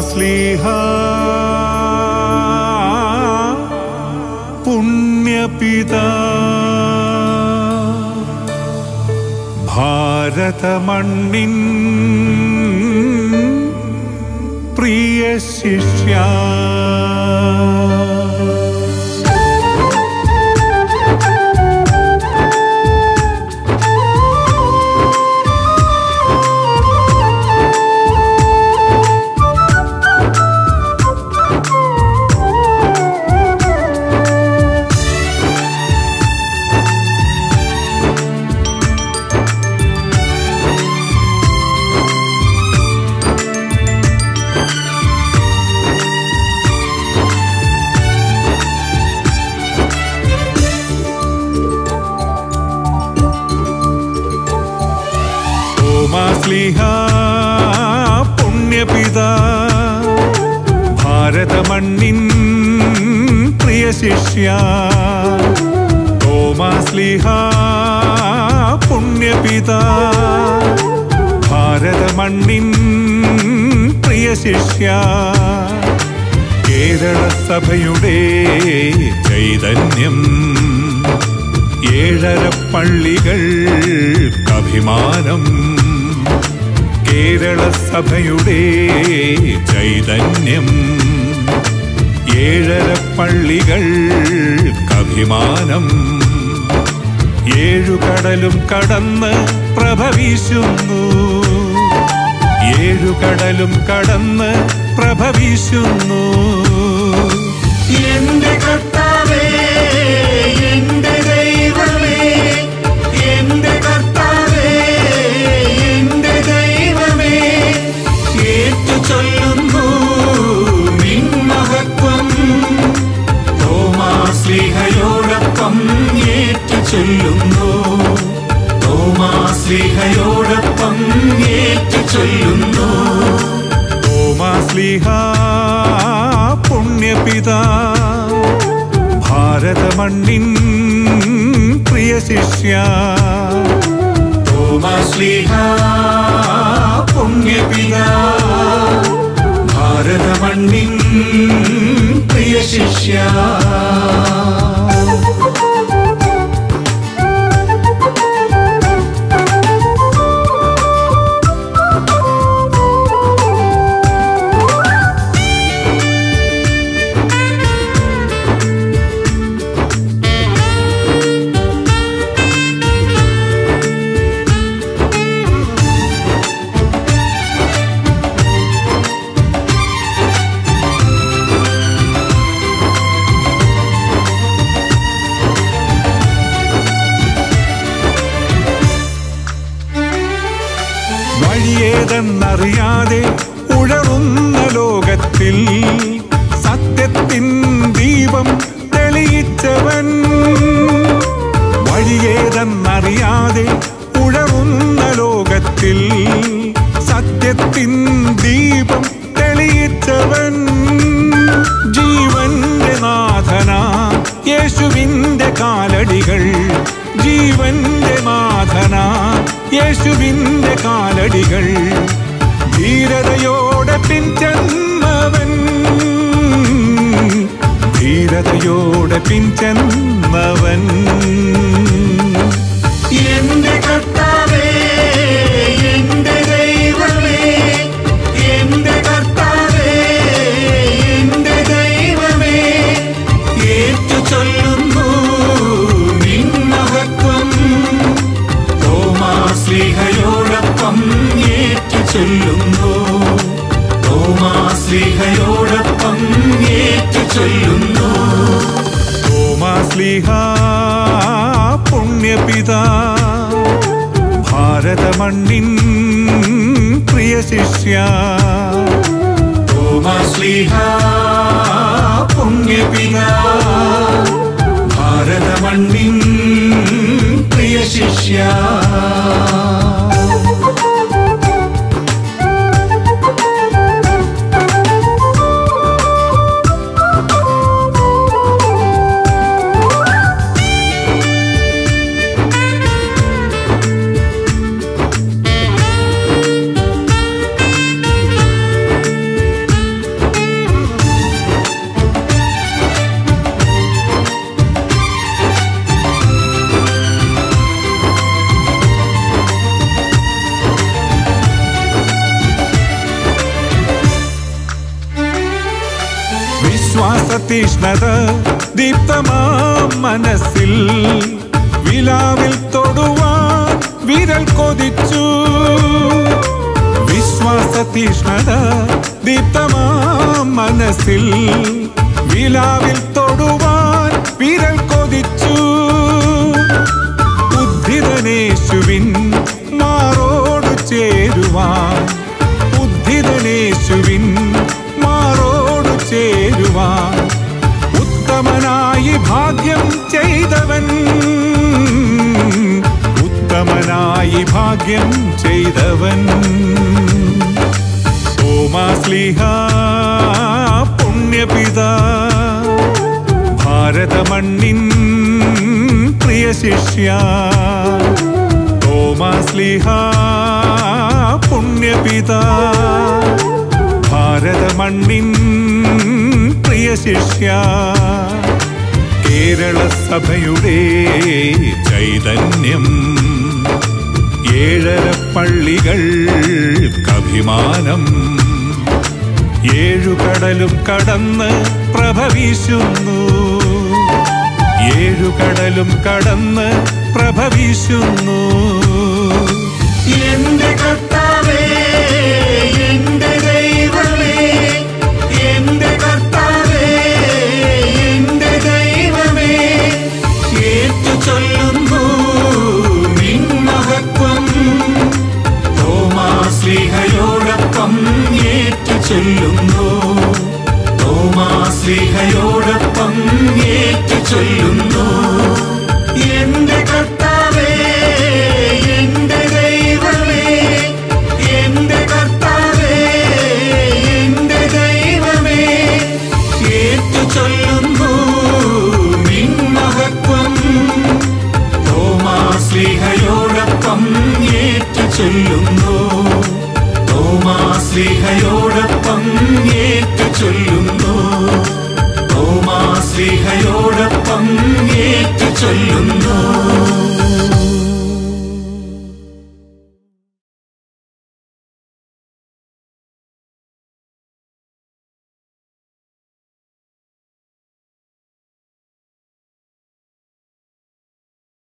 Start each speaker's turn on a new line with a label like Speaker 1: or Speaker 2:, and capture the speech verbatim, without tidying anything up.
Speaker 1: തോമാസ്ലീഹാ പുണ്യപിതാ ഭാരതമണ്ണിൻ പ്രിയ ശിഷ്യാ തോമാസ്ലീഹാ പുണ്യപിതാ ഭാരതമണ്ണിൻ പ്രിയ ശിഷ്യാ തോമാസ്ലീഹാ പുണ്യപിതാ ഭാരതമണ്ണിൻ പ്രിയ ശിഷ്യാ കേരള സഭയുടെ ചൈതന്യം ഏഴര പള്ളികൾക്കഭിമാനം കേരള സഭയുടെ ചൈതന്യം ഏഴര പള്ളികൾക്കഭിമാനം ഏഴുകടലും കടന്ന് പ്രഭവിശുന്നു ഏഴുകടലും കടന്ന് പ്രഭവിശുന്നു എന്റെ കർത്താവേ എന്റെ ദൈവമേ എന്റെ കർത്താവേ എന്റെ ദൈവമേ ഏറ്റു ചൊല്ലുന്നു നിൻ മഹത്വം തോമാസ്ലീഹയോടൊപ്പം ഏറ്റു ചൊല്ലുന്നു തോമാസ്ലീഹയോടൊപ്പം ഏറ്റു ചൊല്ലുന്നു തോമാസ്ലീഹാ പുണ്യപിതാ ഭാരതമണ്ണിൻ പ്രിയ ശിഷ്യാ തോമാസ്ലീഹാ പുണ്യപിതാ ഭാരതമണ്ണിൻ പ്രിയ ശിഷ്യാ വഴിയേതെന്നറിയാതെ ഉഴറുന്ന ലോകത്തിൽ സത്യത്തിൻ ദീപം തെളിയിച്ചവൻ വഴിയേതെന്നറിയാതെ ഉഴറുന്ന ലോകത്തിൽ സത്യത്തിൻ ദീപം തെളിയിച്ചവൻ ജീവന്റെ നാഥനാ യേശുവിന്റെ കാലടികൾ ജീവന്റെ നാഥനാ യേശുവിന്റെ കാലടികൾ ധീരതയോടെ പിൻചെന്നവൻ ധീരതയോടെ പിൻചെന്നവൻ എന്റെ കർത്താവേ എന്റെ ദൈവമേ എന്റെ കർത്താവേ എന്റെ ദൈവമേ ഏറ്റു ചൊല്ലുന്നു നിൻ മഹത്വം തോമാസ്ലീഹയോടൊപ്പം ഏറ്റു ചൊല്ലുന്നു തോമാസ്ലീഹയോടൊപ്പം ഏറ്റു ചൊല്ലുന്നു തോമാസ്ലീഹാ പുണ്യപിതാ ഭാരതമണ്ണിൻ പ്രിയ ശിഷ്യാ തോമാസ്ലീഹാ പുണ്യപിതാ ഭാരതമണ്ണിൻ പ്രിയ ശിഷ്യാ തീഷ്ണത ദീപ്തമാം മനസ്സിൽ വിലാവിൽ തൊടുവാൻ വിരൽ കൊതിച്ചു. വിശ്വാസ തീഷ്ണത ദീപ്തമാം മനസ്സിൽ വിലാവിൽ തൊടുവാൻ വിരൽ കൊതിച്ചു. ഉദ്ധിതനേശുവിൻ മാറോട് ചേരുവാൻ, ഉദ്ധിതനേശുവിൻ മാറോട് ചേരുവാൻ ഉത്തമനായി ഭാഗ്യം ചെയ്തവൻ, ഉത്തമനായി ഭാഗ്യം ചെയ്തവൻ. തോമാസ്ലീഹ പുണ്യപിതാ, ഭാരതമണ്ണിൻ പ്രിയ ശിഷ്യ. തോമാസ്ലീഹ പുണ്യപിതാ, ഭാരതമണ്ണിൻ പ്രിയ ശിഷ്യ. കേരള സഭയുടെ ചൈതന്യം, ഏഴര പള്ളികൾക്കഭിമാനം. ഏഴുകടലും കടന്ന് പ്രഭവീശുന്നു, ഏഴുകടലും കടന്ന് പ്രഭവീശുന്നു.
Speaker 2: എന്റെ കർത്താവേ, എന്റെ ദൈവമേ, എന്റെ കർത്താവേ, എന്റെ ദൈവമേ, ഏറ്റു ചൊല്ലുന്നു നിൻ മഹത്വം. തോമാസ്ലീഹയോടൊപ്പം ഏറ്റു ചൊല്ലുന്നു, തോമാസ്ലീഹയോടൊപ്പം ഏറ്റു ചൊല്ലുന്നു. എന്റെ കർത്താവേ, എന്റെ ദൈവമേ, എന്റെ കർത്താവേ, എന്റെ ദൈവമേ, ഏറ്റു ചൊല്ലുന്നു നിൻ മഹത്വം. തോമാസ്ലീഹയോടൊപ്പം ഏറ്റു ചൊല്ലുന്നു, തോമാസ്ലീഹയോടൊപ്പം ഏറ്റു ചൊല്ലുന്നു, തോമാസ്ലീഹയോടൊപ്പം ഏറ്റു ചൊല്ലുന്നു.